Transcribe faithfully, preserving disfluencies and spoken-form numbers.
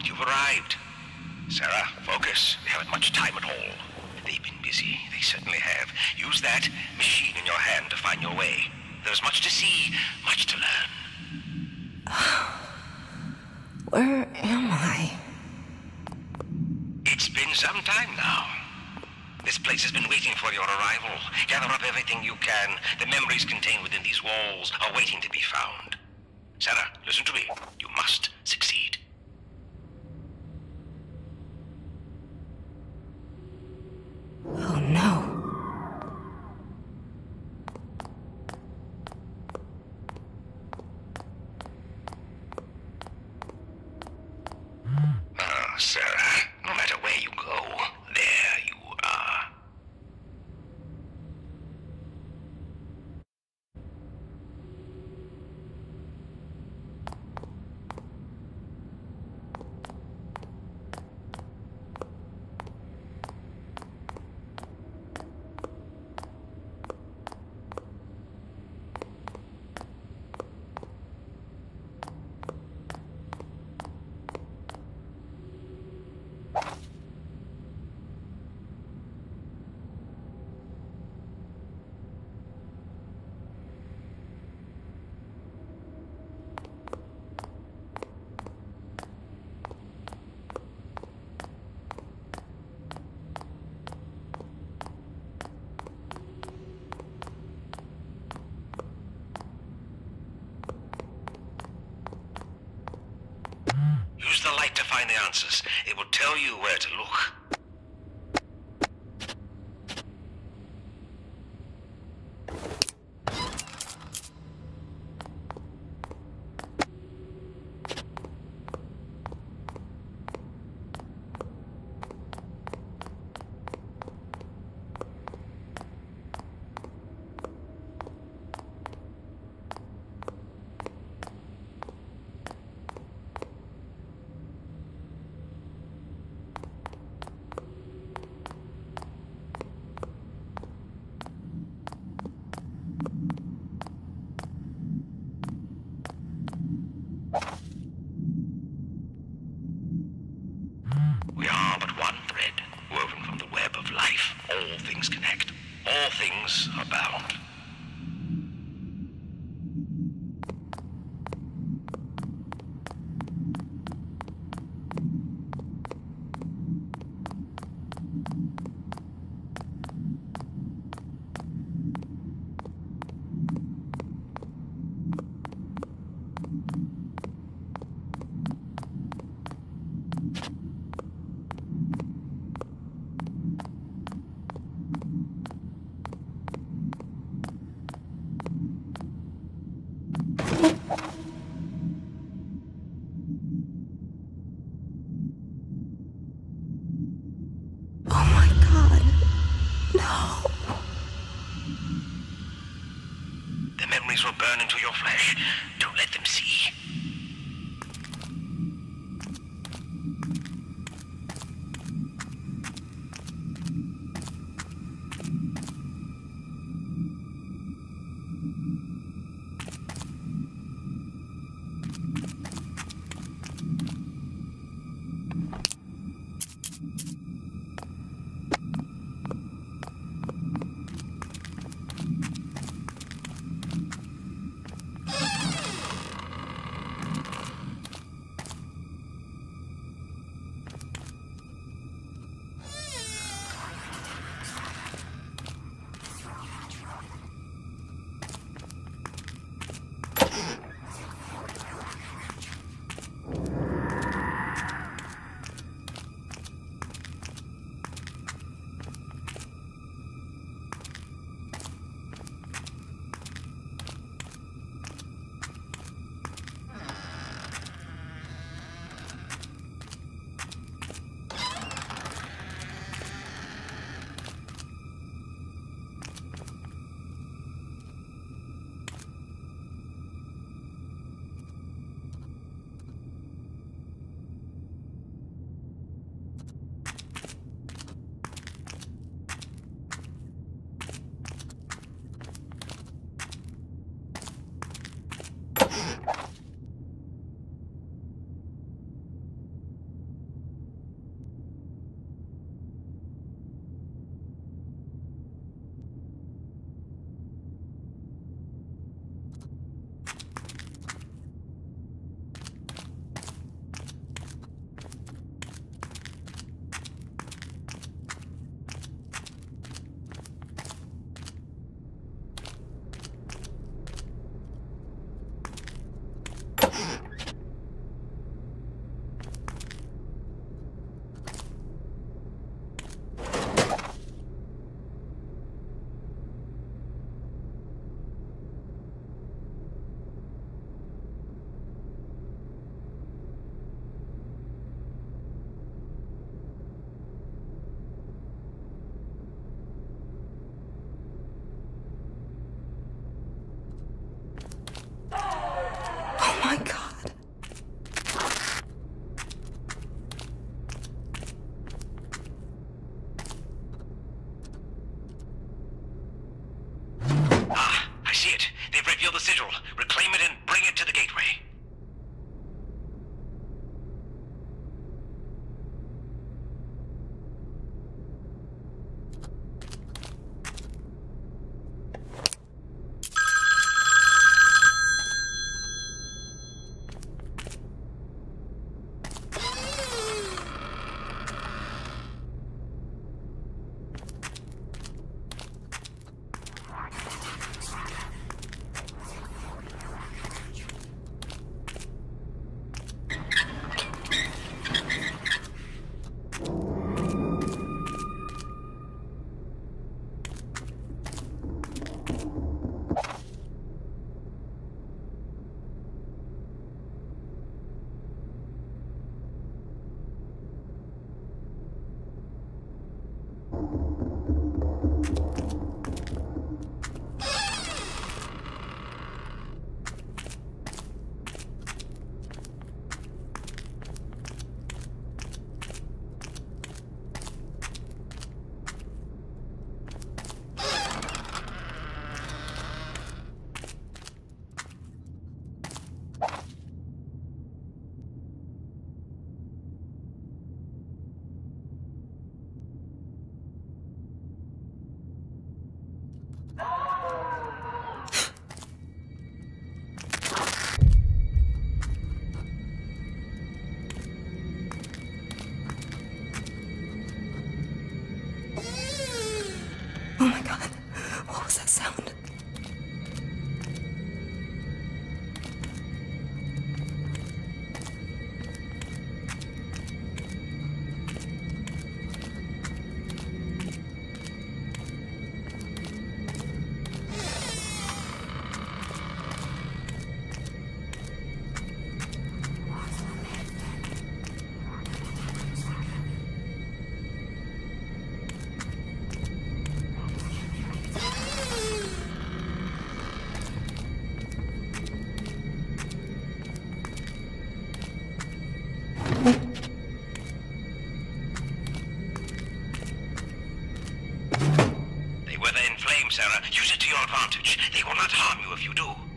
moment you've arrived. Sarah, focus. They haven't much time at all. They've been busy. They certainly have. Use that machine in your hand to find your way. There's much to see, much to learn. Where am I? It's been some time now. This place has been waiting for your arrival. Gather up everything you can. The memories contained within these walls are waiting to be found. Sarah, listen to me. You must succeed. Oh no. Ah, Sarah, no matter where you go, there you are. Use the light to find the answers. It will tell you where to look. We are but one thread, woven from the web of life. All things connect. All things are bound. Oh my god. No. The memories will burn into your flesh. Don't let them see. Steal the sigil, reclaim it, and bring it to the gateway. Oh my god, what was that sound? They wither in flame, Sarah. Use it to your advantage. They will not harm you if you do.